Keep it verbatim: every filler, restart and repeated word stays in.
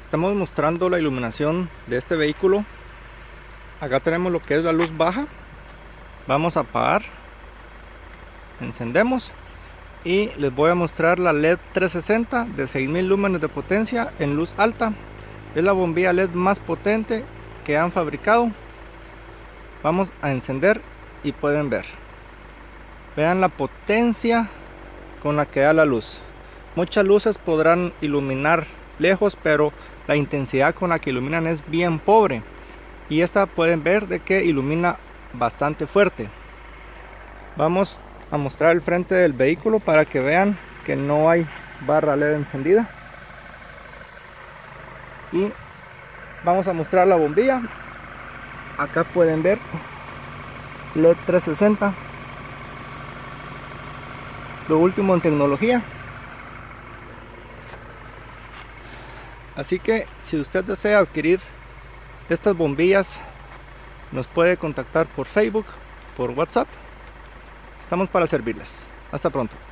Estamos mostrando la iluminación de este vehículo. Acá tenemos lo que es la luz baja. Vamos a apagar, encendemos y les voy a mostrar la L E D trescientos sesenta de seis mil lúmenes de potencia en luz alta. Es la bombilla L E D más potente que han fabricado. Vamos a encender y pueden ver, vean la potencia con la que da la luz. Muchas luces podrán iluminar lejos, pero la intensidad con la que iluminan es bien pobre, y esta pueden ver de que ilumina bastante fuerte. Vamos a mostrar el frente del vehículo para que vean que no hay barra L E D encendida, y vamos a mostrar la bombilla. Acá pueden ver L E D trescientos sesenta, lo último en tecnología. Así que si usted desea adquirir estas bombillas, nos puede contactar por Facebook, por WhatsApp. Estamos para servirles. Hasta pronto.